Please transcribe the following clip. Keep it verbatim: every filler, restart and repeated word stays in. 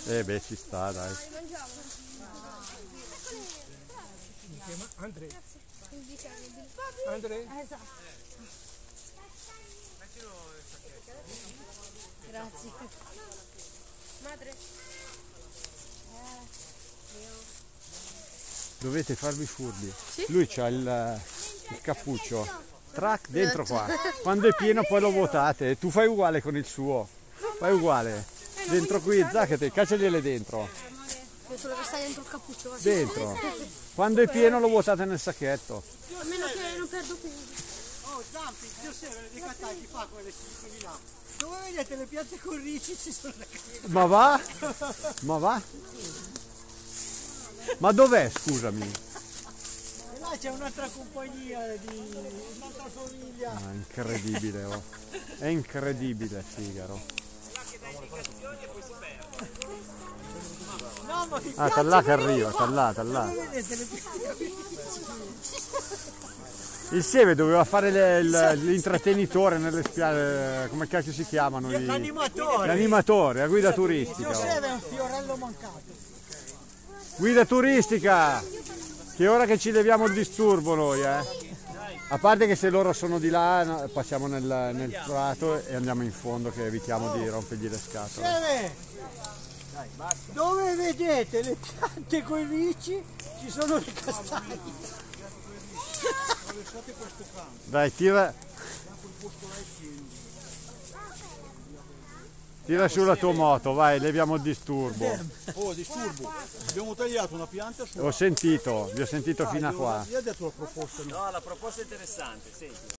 Eh beh, ci sta, dai. Si chiama Andrea. Andrea? Esatto. Grazie. Madre. Dovete farvi furbi. Sì? Lui c'ha il, il cappuccio. Track dentro qua. Quando è pieno poi lo vuotate. Tu fai uguale con il suo. Fai uguale. Dentro qui, zacchete, cacciagliele dentro. Solo che stai dentro il cappuccio. Dentro. Quando è pieno lo vuotate nel sacchetto. A meno che non perdo peso. Oh, Zampi, io sera dei catagli fa quelle quelli là. Dove vedete le piante con ricci ci sono le cataglie. Ma va? Ma va? Ma dov'è, scusami? E là c'è un'altra compagnia di un'altra famiglia. Ah, incredibile, oh. È incredibile, Figaro. No, ma mi Ah, piace tallà che quello arriva, di qua. tallà, tallà. Dove vedete le piante con ricci? Il Seve doveva fare le- il- l'intrattenitore nelle spiagge, come cacchio si chiamano? i- L'animatore. L'animatore, la guida Il turistica. suo oh. Seve è un fiorello mancato. Guida turistica! Che ora che ci leviamo il disturbo noi, eh? A parte che se loro sono di là, no, passiamo nel, nel prato e andiamo in fondo che evitiamo di rompergli le scatole. Seve! Dove vedete le piante con ricci ci sono le castagne. Dai, tira... Tira su la tua moto, vai, leviamo il disturbo. Oh, disturbo, abbiamo tagliato una pianta su. Ho sentito, vi ho sentito fino a qua. Io ho detto la proposta. No, la proposta è interessante, senti.